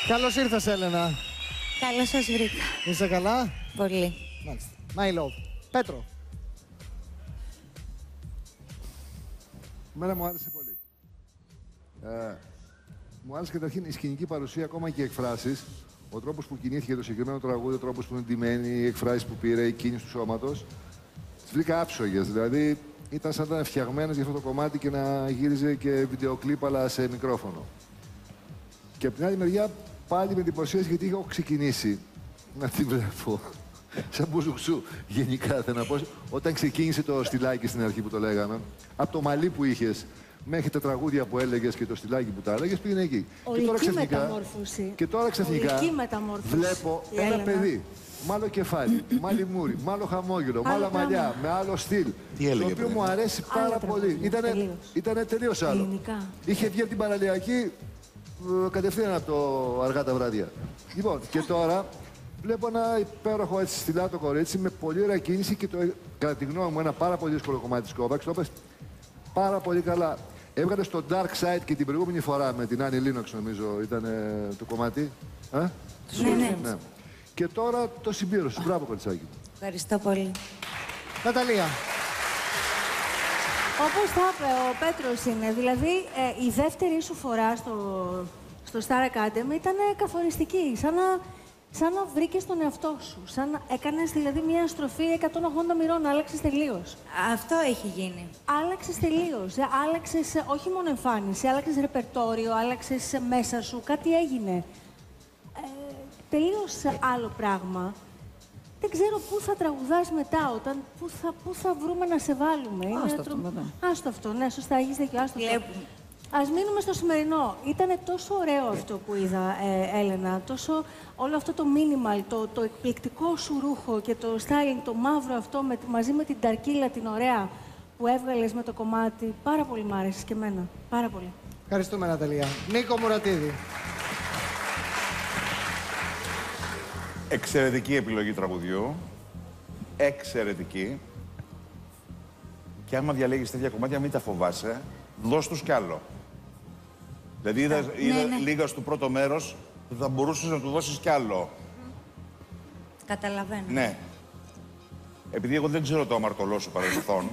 Καλώς ήρθες, Έλενα. Καλώς σας βρήκα. Είσαι καλά? Πολύ. Μάλιστα. My love. Πέτρο. Εμένα μου άρεσε πολύ. Μου άρεσε καταρχήν η σκηνική παρουσία, ακόμα και οι εκφράσεις. Ο τρόπος που κινήθηκε το συγκεκριμένο τραγούδι, ο τρόπος που είναι ντυμένη, οι εκφράσεις που πήρε, η κίνηση του σώματος. Τις βρήκα άψογες. Δηλαδή ήταν σαν να ήταν φτιαγμένες για αυτό το κομμάτι και να γύριζε και βιντεοκλίπ, αλλά σε μικρόφωνο. Και από την άλλη μεριά πάλι με εντυπωσίασε γιατί έχω ξεκινήσει να την βλέπω. Σαν μπουζουξού, γενικά θέλω να πω. Όταν ξεκίνησε το στυλάκι στην αρχή που το λέγαμε, από το μαλλί που είχες μέχρι τα τραγούδια που έλεγες και το στυλάκι που τα έλεγες, πήγαινε εκεί. Ολική μεταμόρφωση. Και τώρα ξαφνικά βλέπω ένα παιδί. Με άλλο κεφάλι, με άλλη μούρη, με άλλο χαμόγελο, με άλλα μαλλιά, με άλλο στυλ. Το οποίο μου αρέσει πάρα πολύ. Ήτανε τελείως άλλο. Ελληνικά. Είχε βγει από την παραλιακή κατευθείαν από το αργά τα βράδια. Λοιπόν, και τώρα βλέπω ένα υπέροχο έτσι στυλάτο κορίτσι με πολύ ωραία κίνηση και κατά τη γνώμη μου ένα πάρα πολύ δύσκολο κομμάτι της Kovacs. Το έπαιξε πάρα πολύ καλά. Έβγαλε στο Dark Side και την προηγούμενη φορά με την Annie Lennox, νομίζω ήταν το κομμάτι. Ναι. Και τώρα το συμπλήρωσε. Μπράβο, κοριτσάκι. Ευχαριστώ πολύ. Ναταλία. Όπως τα είπε ο Πέτρος είναι, δηλαδή η δεύτερη σου φορά στο Star Academy ήταν καθοριστική, σαν να βρήκες τον εαυτό σου, σαν να έκανες δηλαδή μια στροφή 180 μοιρών, άλλαξες τελείως. Αυτό έχει γίνει. Άλλαξες τελείως, άλλαξες όχι μόνο εμφάνιση, άλλαξες ρεπερτόριο, άλλαξες μέσα σου, κάτι έγινε. Τελείως άλλο πράγμα. Δεν ξέρω πού θα τραγουδάς μετά, πού θα βρούμε να σε βάλουμε. Άστο αυτό, ναι, σωστά, έχεις δίκιο, άστο αυτό. Ας μείνουμε στο σημερινό. Ήτανε τόσο ωραίο αυτό που είδα, Έλενα, τόσο όλο αυτό το minimal, το εκπληκτικό σου ρούχο και το styling, το μαύρο αυτό, μαζί με την ταρκίλα την ωραία που έβγαλες με το κομμάτι. Πάρα πολύ μ' άρεσες και εμένα. Πάρα πολύ. Ευχαριστούμε, Ναταλία. Νίκο Μουρατίδη. Εξαιρετική επιλογή τραγουδιού. Εξαιρετική. Και άμα διαλέγεις τέτοια κομμάτια, μην τα φοβάσαι. Δώσ' τους κι άλλο. Δηλαδή, είδα λίγα στο πρώτο μέρος, θα μπορούσες να του δώσεις κι άλλο. Καταλαβαίνω. Ναι. Επειδή εγώ δεν ξέρω το αμαρτωλό σου παρελθόν,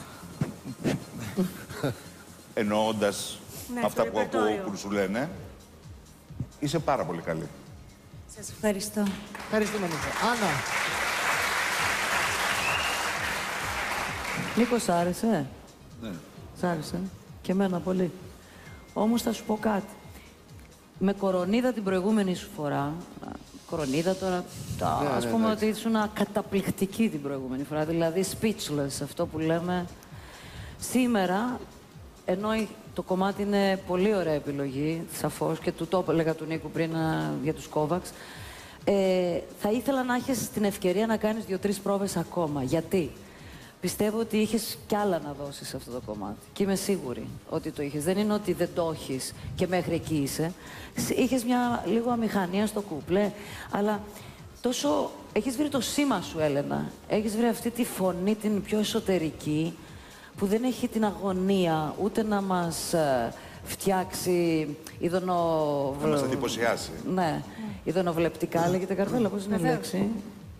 εννοώντας αυτά που ακούω που σου λένε, είσαι πάρα πολύ καλή. Σας ευχαριστώ. Ευχαριστούμε, Νίκο. Άννα. Νίκο, σ' άρεσε? Ναι. Σ' άρεσε. Και εμένα πολύ. Όμως θα σου πω κάτι. Με κορονίδα την προηγούμενη σου φορά, κορονίδα τώρα, ας πούμε ότι ήσουν καταπληκτική την προηγούμενη φορά, δηλαδή speechless, αυτό που λέμε. Σήμερα, ενώ το κομμάτι είναι πολύ ωραία επιλογή, σαφώς, και του το έλεγα του Νίκου πριν για τους Kovacs, θα ήθελα να έχεις την ευκαιρία να κάνεις 2-3 πρόβες ακόμα. Γιατί? Πιστεύω ότι είχες κι άλλα να δώσεις σε αυτό το κομμάτι. Και είμαι σίγουρη ότι το είχες. Δεν είναι ότι δεν το έχεις και μέχρι εκεί είσαι. Είχες μια λίγο αμηχανία στο κούπλε, αλλά τόσο... Έχεις βρει το σήμα σου, Έλενα. Έχεις βρει αυτή τη φωνή, την πιο εσωτερική, που δεν έχει την αγωνία ούτε να μας φτιάξει να μας εντυπωσιάσει. Ναι. Ειδωνοβλεπτικά λέγεται, Καρβέλα, πώς είναι η λέξη?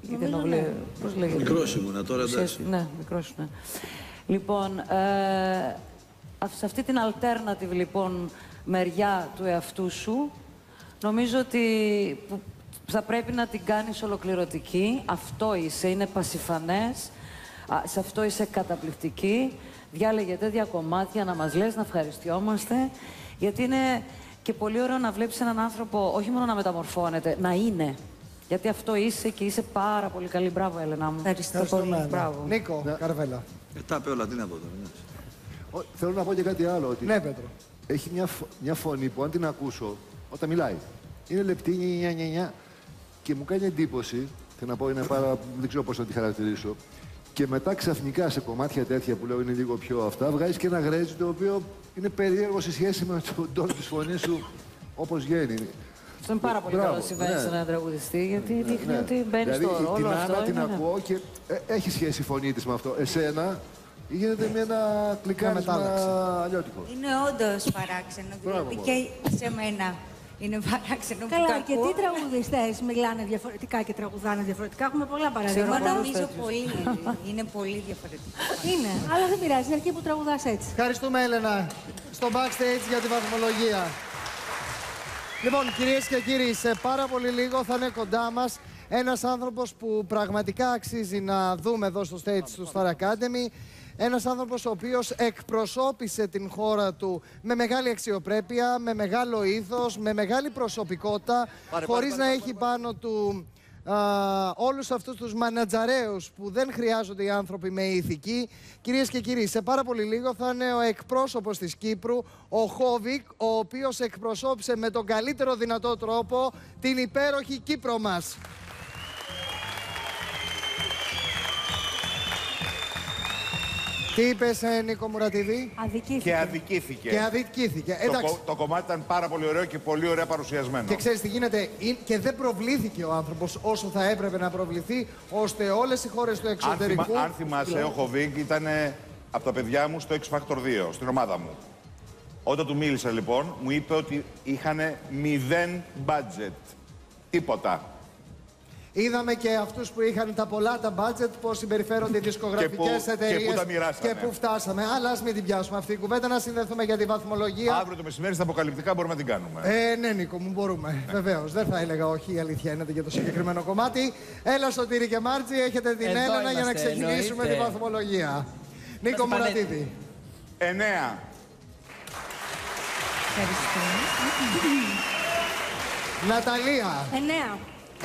Πώς λέγεται? Μικρός ήμουνα, τώρα εντάξει. Ναι, μικρός, ναι. Λοιπόν, σε αυτή την alternative, λοιπόν, μεριά του εαυτού σου, νομίζω ότι θα πρέπει να την κάνεις ολοκληρωτική. Αυτό είσαι, είναι πασιφανές. Σε αυτό είσαι καταπληκτική. Διάλεγε τέτοια κομμάτια να μας λες, να ευχαριστιόμαστε. Γιατί είναι και πολύ ωραίο να βλέπεις έναν άνθρωπο, όχι μόνο να μεταμορφώνεται, να είναι. Γιατί αυτό είσαι και είσαι πάρα πολύ καλή. Μπράβο, Έλενα μου. Ευχαριστώ πολύ. Μπράβο. Νίκο, Καρβέλα. Τα είπε όλα, τι να πω τώρα. Θέλω να πω και κάτι άλλο. Ότι Ναι, Πέτρο. έχει μια φωνή που αν την ακούσω, όταν μιλάει, είναι λεπτή, νια, και μου κάνει εντύπωση, θέλω να πω, δεν ξέρω πώς να τη χαρακτηρίσω, και μετά ξαφνικά σε κομμάτια τέτοια που λέω είναι λίγο πιο αυτά, βγάζεις και ένα γρέζι το οποίο είναι περίεργο σε σχέση με τον τόνο της φωνής σου όπως βγαίνει. Αυτό είναι πάρα πολύ καλό συμβαίνει σε έναν τραγουδιστή, γιατί δείχνει ότι μπαίνει στο ρόλο. Την αυτό Άννα την ακούω και έχει σχέση η φωνή της με αυτό. Εσένα γίνεται με ένα κλικάρισμα αλλιώτικο. Είναι όντως παράξενο, δηλαδή και σε μένα. Είναι παράξενο που Καλά, το αρκετοί ακούω. τραγουδιστές μιλάνε διαφορετικά και τραγουδάνε διαφορετικά. Έχουμε πολλά παραδείγματα. Νομίζω πολύ. Είναι πολύ διαφορετικό. Είναι, αλλά δεν πειράζει, είναι αρκεί που τραγουδάς έτσι. Ευχαριστούμε, Έλενα, στο backstage για τη βαθμολογία. Λοιπόν, κυρίες και κύριοι, σε πάρα πολύ λίγο θα είναι κοντά μας ένας άνθρωπος που πραγματικά αξίζει να δούμε εδώ στο stage του Star Academy. Ένας άνθρωπος ο οποίος εκπροσώπησε την χώρα του με μεγάλη αξιοπρέπεια, με μεγάλο ήθος, με μεγάλη προσωπικότητα, χωρίς να έχει πάνω του όλους αυτούς τους μανατζαρέους που δεν χρειάζονται οι άνθρωποι με ηθική. Κυρίες και κύριοι, σε πάρα πολύ λίγο θα είναι ο εκπρόσωπος της Κύπρου, ο Χόβικ, ο οποίος εκπροσώπησε με τον καλύτερο δυνατό τρόπο την υπέροχη Κύπρο μας. Τι είπες, Νίκο Μουρατίδη? Αδικήθηκε. Και αδικήθηκε. Και αδικήθηκε. Το κομμάτι ήταν πάρα πολύ ωραίο και πολύ ωραία παρουσιασμένο. Και ξέρεις τι γίνεται, και δεν προβλήθηκε ο άνθρωπος όσο θα έπρεπε να προβληθεί, ώστε όλες οι χώρες του εξωτερικού... Αν θυμάσαι, ο Χοβίγκ ήταν από τα παιδιά μου στο X Factor 2, στην ομάδα μου. Όταν του μίλησα λοιπόν, μου είπε ότι είχαν 0 budget. Τίποτα. Είδαμε και αυτούς που είχαν τα πολλά τα budget, πώς συμπεριφέρονται οι δισκογραφικές εταιρείες και πού τα μοιράσανε. Και πού φτάσαμε. Αλλά ας μην την πιάσουμε αυτή η κουβέντα, να συνδεθούμε για τη βαθμολογία. Αύριο το μεσημέρι στα αποκαλυπτικά μπορούμε να την κάνουμε. Ναι, Νίκο μου, μπορούμε. Βεβαίως. Δεν θα έλεγα όχι, η αλήθεια είναι για το συγκεκριμένο κομμάτι. Έλα, Σωτήρη και Μάρτζη, έχετε την Έλενα για να ξεκινήσουμε τη βαθμολογία. Νίκο Μουρατίδη. 9. Ευχαριστώ. Ναταλία. 9. 9.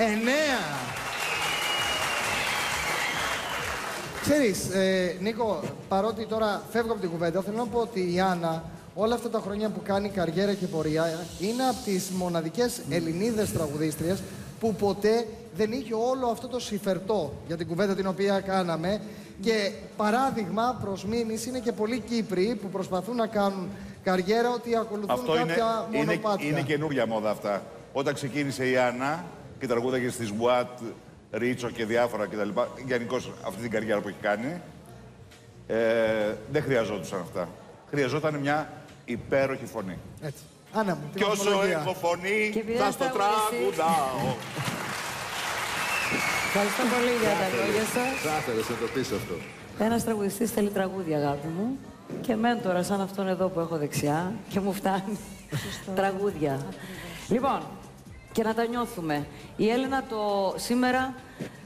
Ξέρεις, Νίκο, παρότι τώρα φεύγω από την κουβέντα, θέλω να πω ότι η Άννα όλα αυτά τα χρόνια που κάνει καριέρα και πορεία είναι από τις μοναδικές Ελληνίδες τραγουδίστριες που ποτέ δεν είχε όλο αυτό το συμφερτό για την κουβέντα την οποία κάναμε. Και παράδειγμα προς μίμηση είναι και πολλοί Κύπροι που προσπαθούν να κάνουν καριέρα ότι ακολουθούν Αυτό κάποια μονοπάτια. είναι καινούργια μόδα αυτά. Όταν ξεκίνησε η Άννα και τραγούδαγε στις Μπουάτ, Ρίτσο και διάφορα κτλ. Γενικώς αυτή την καριέρα που έχει κάνει, δεν χρειαζόντουσαν αυτά. Χρειαζόταν μια υπέροχη φωνή. Έτσι. Άννα μου, Κι όσο έχω φωνή, θα στο τραγουδάω. Ευχαριστώ πολύ για τα λόγια σας. Θα ήθελες να το πεις αυτό. Ένας τραγουδιστής θέλει τραγούδια, αγάπη μου. Και μέντορα σαν αυτόν εδώ που έχω δεξιά και μου φτάνει τραγούδια. Λοιπόν, και να τα νιώθουμε. Η Έλενα σήμερα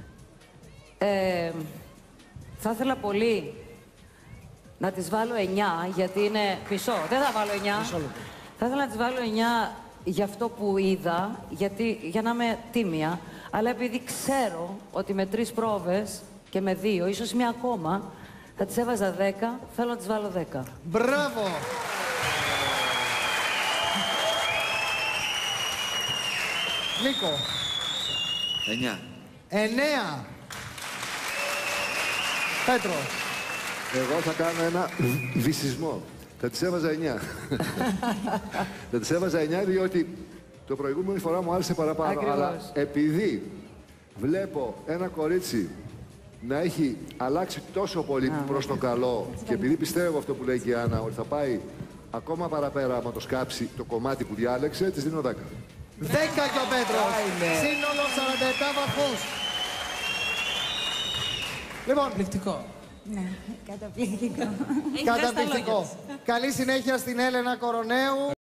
θα ήθελα πολύ να της βάλω 9, γιατί είναι πισό. Δεν θα βάλω 9. Θα ήθελα να της βάλω 9 για αυτό που είδα, για να είμαι τίμια. Αλλά επειδή ξέρω ότι με 3 πρόβες και με 2, ίσως μια ακόμα, θα της έβαζα 10, θέλω να της βάλω 10. Μπράβο! Νίκο. 9. 9. Πέτρο. Εγώ θα κάνω ένα βυσσισμό. Θα της έβαζα 9. Θα της έβαζα 9 διότι το προηγούμενη φορά μου άρεσε παραπάνω. Ακριβώς. Αλλά επειδή βλέπω ένα κορίτσι να έχει αλλάξει τόσο πολύ προς το καλό και επειδή πιστεύω αυτό που λέει και η Άννα ότι θα πάει ακόμα παραπέρα άμα το σκάψει το κομμάτι που διάλεξε, της δίνω 10. 10 και ο Πέτρος. Σύνολο 47 βαθμούς. Λοιπόν, Καταπληκτικό. Ναι, καταπληκτικό. καταπληκτικό. Καλή συνέχεια στην Έλενα Κορονέου.